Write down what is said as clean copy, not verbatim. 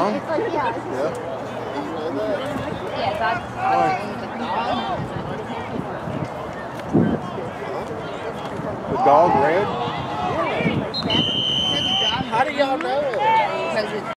down? It's like, yeah. Yeah. Yeah, that's the dog red? How do y'all know it?